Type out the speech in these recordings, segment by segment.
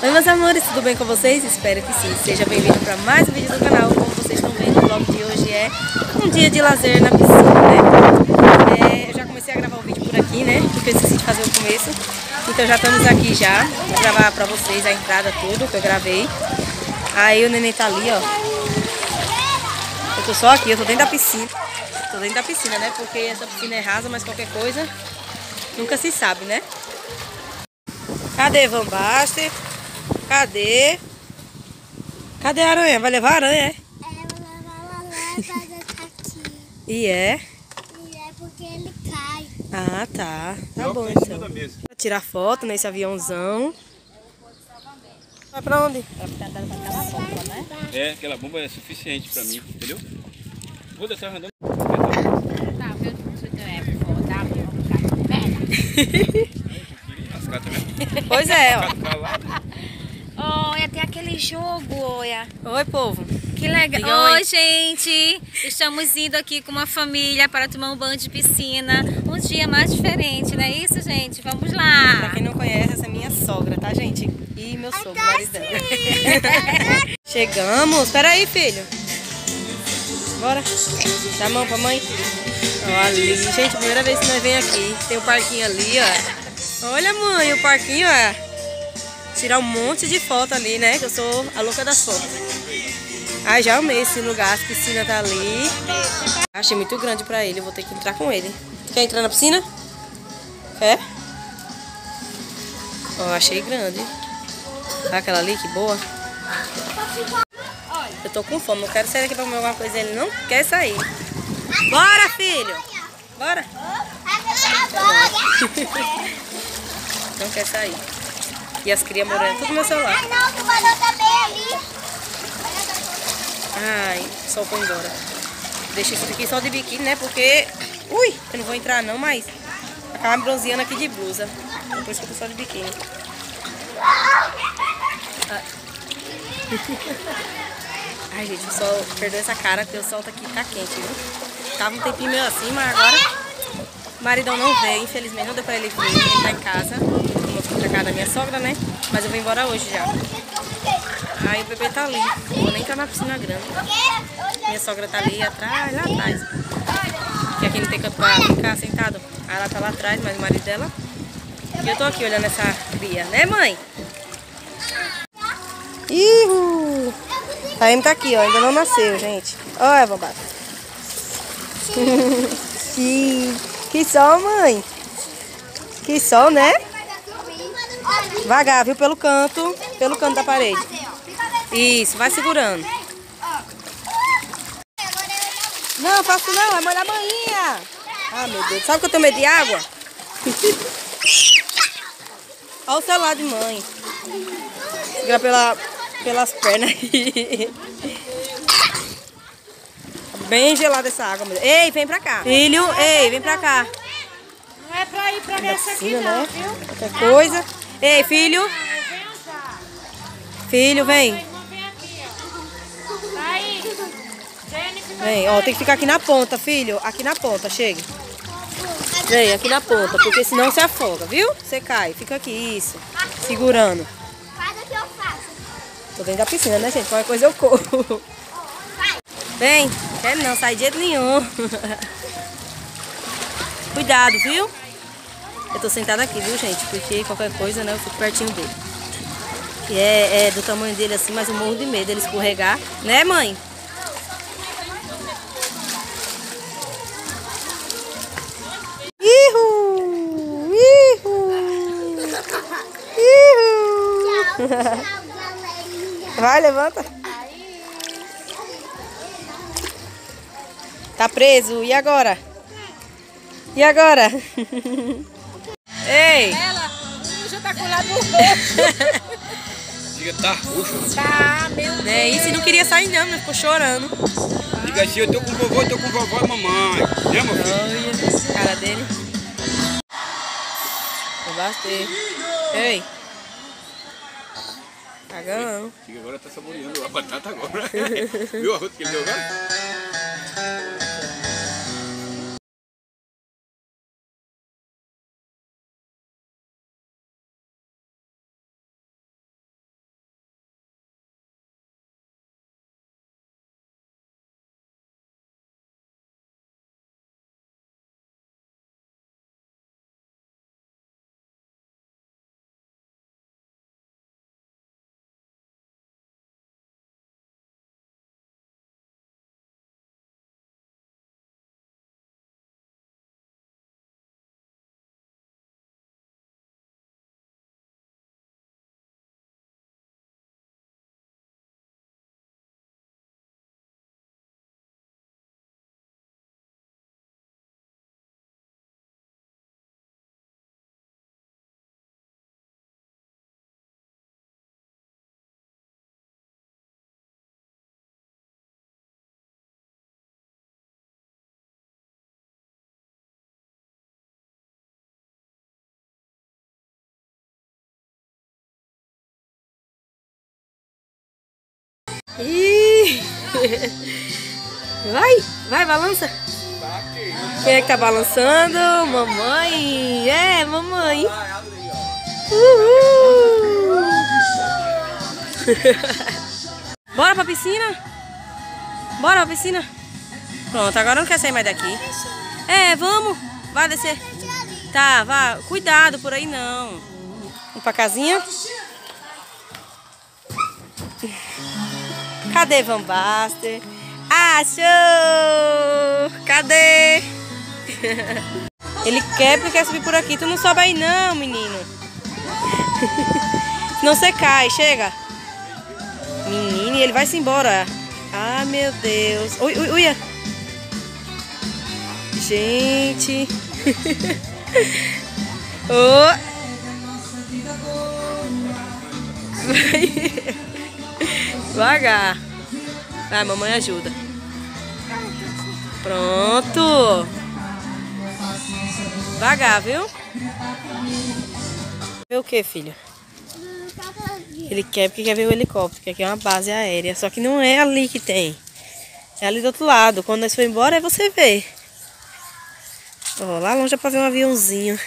Oi meus amores, tudo bem com vocês? Espero que sim. Seja bem-vindo para mais um vídeo do canal. Como vocês estão vendo, o vlog de hoje é um dia de lazer na piscina, né? Eu já comecei a gravar o vídeo por aqui, né? Porque eu esqueci de fazer o começo. Então já estamos aqui já. Vou gravar para vocês a entrada, tudo que eu gravei. Aí o neném tá ali, ó. Eu tô só aqui, eu tô dentro da piscina. Tô dentro da piscina, né? Porque essa piscina é rasa, mas qualquer coisa nunca se sabe, né? Cadê Van Baster? Cadê? Cadê a aranha? Vai levar a aranha, é? É, eu vou levar a aranha pra aqui. E é? E é porque ele cai. Ah, tá. Tá bom, então. Pra tirar foto nesse aviãozão. Vai pra onde? Pra ficar dando pra aquela bomba, né? É, aquela bomba é suficiente pra mim, entendeu? Vou deixar andando. Tá, viu? Lascar também. Pois é, ó. Olha, tem aquele jogo, olha. Oi, povo. Que legal. Diga oi. Oi, gente. Estamos indo aqui com uma família para tomar um banho de piscina. Um dia mais diferente, não é isso, gente? Vamos Pra lá. quem não conhece, essa é minha sogra, tá, gente? E meu sogro, marido dela. Chegamos. Pera aí, filho. Bora. Dá a mão pra mãe. Ó, ali. Gente, primeira vez que nós vem aqui. Tem o parquinho ali, ó. Olha, mãe, o parquinho, ó. Tirar um monte de foto ali, né? Que eu sou a louca das fotos. Ai, já amei esse lugar. A piscina tá ali. Achei muito grande pra ele. Eu vou ter que entrar com ele. Quer entrar na piscina? Quer? Ó, achei grande. Tá aquela ali, que boa. Eu tô com fome. Eu quero sair daqui pra comer alguma coisa. Ele não quer sair. Bora, filho! Bora! Não quer sair. E as crias morando tudo no meu celular. Não, o tubarão também ali. Ai, só foi embora. Deixa isso aqui só de biquíni, né? Porque... Ui, eu não vou entrar não, mas... Acaba me bronzeando aqui de blusa. Por isso que eu tô só de biquíni. Ai, gente, o sol perdeu essa cara, porque o sol tá aqui, tá quente, viu? Tava um tempinho meio assim, mas agora... O maridão não veio, infelizmente, não deu pra ele vir. Ele tá em casa. Eu vou pra casa da minha sogra, né? Mas eu vou embora hoje já. Aí o bebê tá ali. Vou nem estar na piscina grande. Minha sogra tá ali atrás, lá atrás. Porque aqui não tem canto pra ficar sentado. Aí ela tá lá atrás, mas o marido dela. E eu tô aqui olhando essa cria, né, mãe? Ihu! A Amy tá aqui, ó. Ainda não nasceu, gente. Olha, babá. Que sol, mãe. Que sol, né? Devagar, viu? Pelo canto da parede. Isso, vai segurando. Não, faço não, vai molhar a manhinha. Ah, meu Deus. Sabe que eu tenho medo de água? Olha o celular de mãe. Segura pelas pernas aí. Bem gelada essa água, meu Deus. Ei, vem pra cá. Filho, ei, vem pra cá. Não é pra ir pra essa aqui, Né? Qualquer coisa. Ei, filho. Filho, vem. Vem, ó, tem que ficar aqui na ponta, filho. Aqui na ponta, chega. Vem, aqui na ponta, porque senão você afoga, viu? Você cai. Fica aqui, isso. Segurando. Faz o que eu faço. Tô dentro da piscina, né, gente? Qualquer coisa eu corro. Vem. Quer não, sai de jeito nenhum. Cuidado, viu? Eu tô sentada aqui, viu, gente? Porque qualquer coisa, né, eu fico pertinho dele. E é do tamanho dele assim, mas eu morro de medo dele escorregar. Né, mãe? Ihu! Ihu! Ihu! Tchau, galerinha. Vai, levanta. Tá preso. E agora? E agora? Ei! Ela já tá com o lado roxo. Diga, tá roxo. Tá, meu Deus. É isso, e não queria sair não, né? Ficou chorando. Diga assim, eu tô com vovô, eu tô com vovó e mamãe. Né, meu filho? Olha a cara dele. Vou bater. Ei! Cagão. Diga, agora tá saboreando a batata agora. Viu a rota que ele deu agora? Ih. Vai, balança. Quem é que tá balançando? Mamãe. É, mamãe. Uhul. Bora pra piscina? Bora pra piscina? Pronto, agora não quer sair mais daqui. É, vamos. Vai descer. Tá, vá. Cuidado por aí não. Vamos pra casinha. Cadê Van Baster? Achou! Cadê? Ele quer porque quer subir por aqui. Tu não sobe aí não, menino. Senão você cai. Chega. Menino, ele vai se embora. Ah, meu Deus. Ui. Gente. Oh. Devagar. Vai, mamãe ajuda. Pronto. Devagar, viu? Vê o que, filho? Ele quer porque quer ver o helicóptero, que aqui é uma base aérea. Só que não é ali que tem. É ali do outro lado. Quando nós for embora, aí você vê. Ó, lá longe é pra ver um aviãozinho.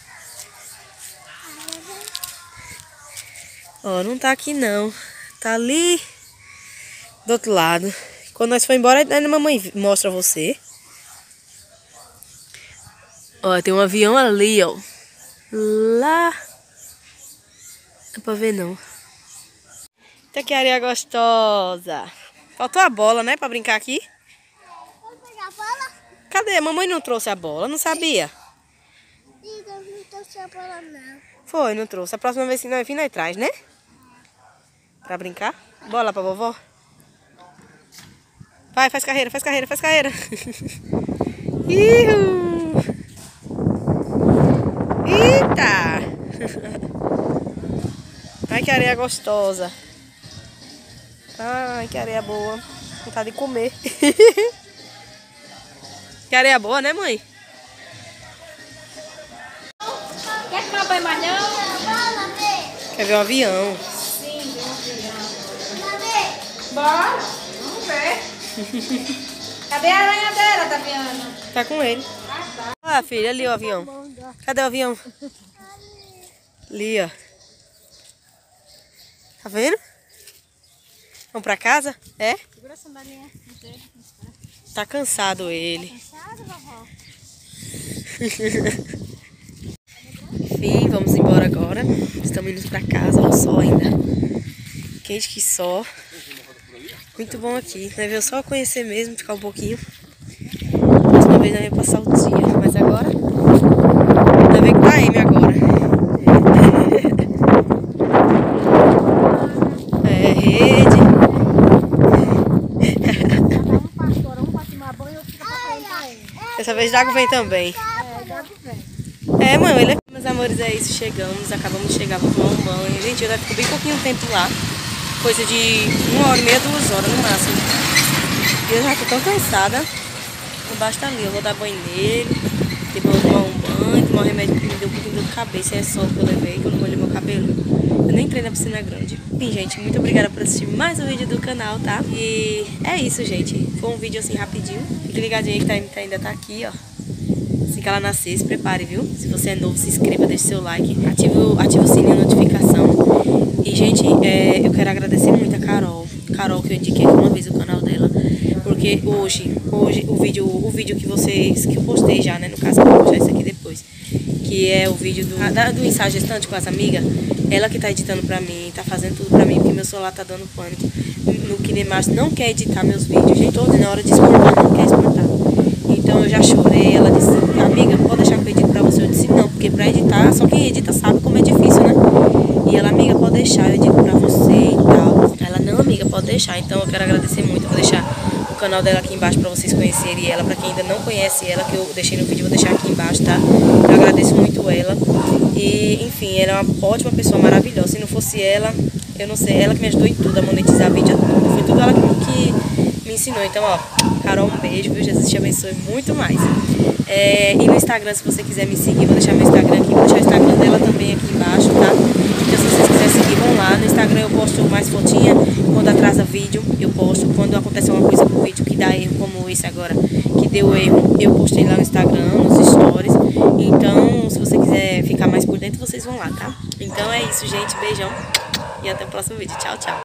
Ó, não tá aqui não. Tá ali do outro lado. Quando nós for embora, aí a mamãe mostra você. Ó, tem um avião ali, ó. Lá. Não dá pra ver não. Eita, que areia gostosa. Faltou a bola, né, pra brincar aqui. Vamos pegar a bola? Cadê? A mamãe não trouxe a bola, não sabia. Ih, não trouxe a bola não. Foi, não trouxe. A próxima vez que nós vir, nós traz, né? Pra brincar. Bola pra vovó. Vai, faz carreira. Ihu. Eita! Ai, que areia gostosa. Ai, que areia boa. Vontade de comer. Que areia boa, né, mãe? Quer tomar banho mais não? Quer ver um avião? Sim, ver um avião. Cadê? Bora, vamos ver. Cadê a aranhadeira, Taviana? Tá com ele. Ah, filha, ali o avião. Cadê o avião? Ali, ó. Tá vendo? Vamos pra casa? É? Segura a sandalinha. Tá cansado ele. Cansado, vovó? Enfim, vamos embora agora. Estamos indo pra casa, o sol ainda. Quente que só. Muito bom aqui. Nós veio só conhecer mesmo, ficar um pouquinho. Próxima vez nós vamos passar o dia. Mas agora, nós vemos que tá M agora. É, rede. Dessa vez Dago vem também. É, mãe, ele é... Meus amores, é isso, chegamos, acabamos de chegar, vou tomar um banho. Gente, eu fico bem pouquinho tempo lá. Coisa de 1h30, 2 horas no máximo. E eu já tô tão cansada. O baixo tá ali, eu vou dar banho nele. Depois eu vou tomar um banho, tomar um remédio que me deu um pouquinho de dor de cabeça. É só que eu levei, que eu não molhei meu cabelo. Eu nem entrei na piscina grande. Enfim, gente, muito obrigada por assistir mais um vídeo do canal, tá? E é isso, gente. Foi um vídeo assim rapidinho. Fique ligadinho aí que ainda tá aqui, ó. Assim que ela nascer, se prepare, viu? Se você é novo, se inscreva, deixe seu like, ative o sininho de notificação. E, gente, eu quero agradecer muito a Carol, que eu indiquei uma vez o canal dela, porque hoje o vídeo que eu postei já, né? No caso, eu vou postar isso aqui depois, que é o vídeo do ensaio gestante com as amigas, ela que tá editando pra mim, tá fazendo tudo pra mim, porque meu celular tá dando pânico. No KineMaster não quer editar meus vídeos, gente, toda na hora de espantar, não quer espantar. Então eu já chorei, ela disse, amiga, pode deixar que eu edite pra você? Eu disse, não, porque pra editar, só quem edita sabe como é difícil, né? E ela, amiga, pode deixar, eu edito pra você e tal. Ela, não, amiga, pode deixar. Então eu quero agradecer muito, eu vou deixar o canal dela aqui embaixo pra vocês conhecerem ela. Pra quem ainda não conhece ela, que eu deixei no vídeo, eu vou deixar aqui embaixo, tá? Eu agradeço muito ela. E, enfim, ela é uma ótima pessoa, maravilhosa. Se não fosse ela, eu não sei, ela que me ajudou em tudo, a monetizar vídeo, tudo. Foi tudo ela que me ensinou. Então, ó, Carol, um beijo, viu? Jesus te abençoe muito mais. E no Instagram, se você quiser me seguir, vou deixar meu Instagram aqui, vou deixar o Instagram dela também aqui embaixo, tá? Então, se vocês quiserem seguir, vão lá. No Instagram eu posto mais fotinha, quando atrasa vídeo. vídeo eu posto. Quando acontece alguma coisa com o vídeo que dá erro, como esse agora, que deu erro, eu postei lá no Instagram, nos stories. Então, se você quiser ficar mais por dentro, vocês vão lá, tá? Então é isso, gente. Beijão e até o próximo vídeo. Tchau, tchau.